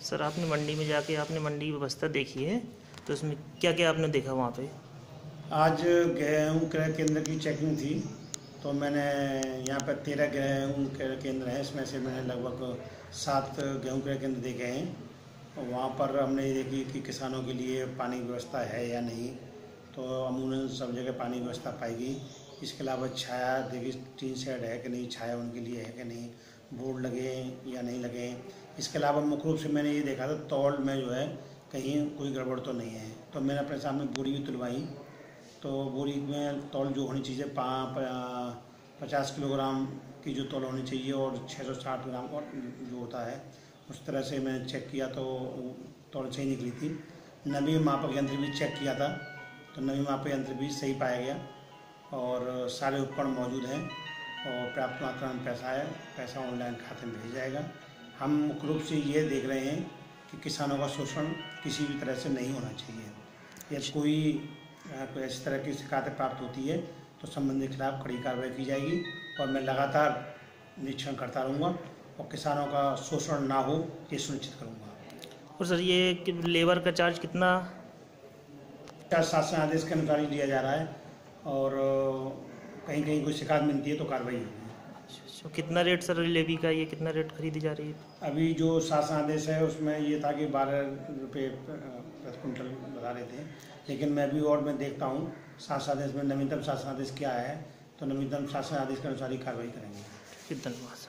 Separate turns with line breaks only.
Sir आपने मंडी में जाके आपने मंडी की व्यवस्था देखी है, तो उसमें क्या क्या आपने देखा वहाँ पे?
आज गेहूँ क्रय केंद्र की चेकिंग थी, तो मैंने यहाँ पर 13 गेहूँ क्रय केंद्र हैं। इसमें से मैंने लगभग 7 गेहूँ क्रय केंद्र देखे हैं। वहाँ पर हमने ये देखी कि किसानों के लिए पानी की व्यवस्था है या नहीं, तो अमूमन सब जगह पानी की व्यवस्था पाएगी। इसके अलावा छाया देखी, टीन शेड है कि नहीं, छाया उनके लिए है कि नहीं, बोर्ड लगे या नहीं लगे। इसके अलावा मुख्य रूप से मैंने ये देखा था तौल में जो है कहीं कोई गड़बड़ तो नहीं है। तो मैंने अपने सामने बोरी भी तुलवाई, तो बोरी में तौल जो होनी चाहिए 50 किलोग्राम की जो तौल होनी चाहिए और 660 ग्राम और जो होता है उस तरह से मैंने चेक किया, तो तौल सही निकली थी। नमी मापक यंत्र भी चेक किया था, तो नमी मापक यंत्र भी सही पाया गया और सारे उपकरण मौजूद हैं और पर्याप्त मात्रा में पैसा ऑनलाइन खाते में भेज जाएगा। हम मुख्य रूप से ये देख रहे हैं कि किसानों का शोषण किसी भी तरह से नहीं होना चाहिए। यदि कोई इस तरह की शिकायतें प्राप्त होती है तो संबंधित के खिलाफ कड़ी कार्रवाई की जाएगी और मैं लगातार निरीक्षण करता रहूँगा और किसानों का शोषण ना हो ये सुनिश्चित करूँगा।
और सर ये लेबर का चार्ज कितना?
शासन आदेश के अनुसार ही लिया जा रहा है और कहीं कहीं कोई शिकायत मिलती है तो कार्रवाई होगी।
तो कितना रेट सर लेवी का, ये कितना रेट खरीदी जा रही है?
अभी जो शासन आदेश है उसमें ये था कि 12 रुपये प्रति कुंटल बता रहे थे, लेकिन मैं भी और मैं देखता हूँ शासन आदेश में नवीनतम शासन आदेश क्या है, तो नवीनतम शासन आदेश के अनुसार ही कार्रवाई करेंगे।
धन्यवाद।